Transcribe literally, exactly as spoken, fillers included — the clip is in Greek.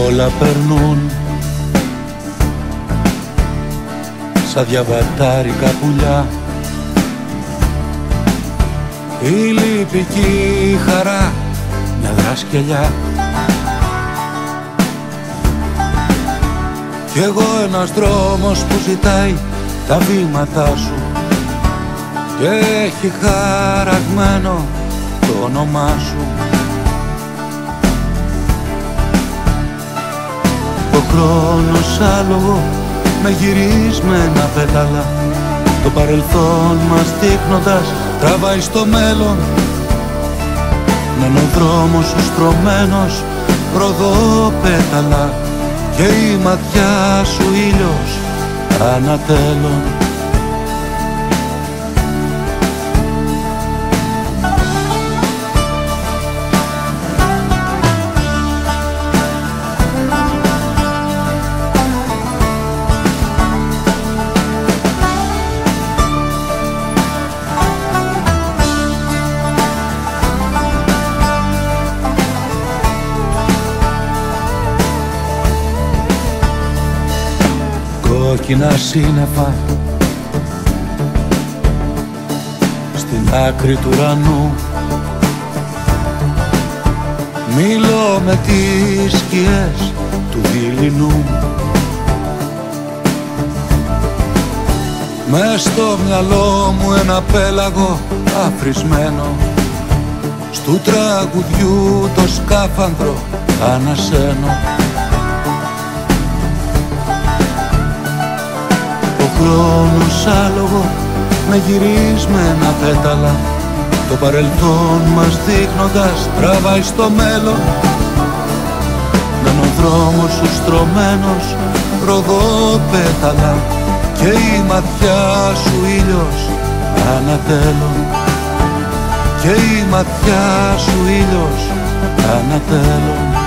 όλα περνούν σαν διαβατάρικα πουλιά. Η λύπη κι η χαρά μια δρασκελιά. Κι εγώ ένας δρόμος που ζητάει τα βήματά σου και έχει χαραγμένο το όνομά σου. Ο χρόνος άλογο με γυρισμένα πέταλα, το παρελθόν μας δείχνοντας τραβάει στο μέλλον. Ν' είναι ο δρόμος σου στρωμένος ροδοπέταλα και η ματιά σου ήλιος ανατέλων. Κόκκινα σύννεφα στην άκρη του ουρανού, μιλώ με τις σκιές του δειλινού. Μες στο μυαλό μου ένα πέλαγο αφρισμένο, στου τραγουδιού το σκάφανδρο ανασένω. Ο χρόνος άλογο με γυρισμένα πέταλα, το παρελθόν μας δείχνοντας τραβάει στο μέλλον. Ν' είναι ο δρόμος σου στρωμένος ροδοπέταλα και η ματιά σου ήλιος ανατέλων. Και η ματιά σου ήλιος ανατέλων.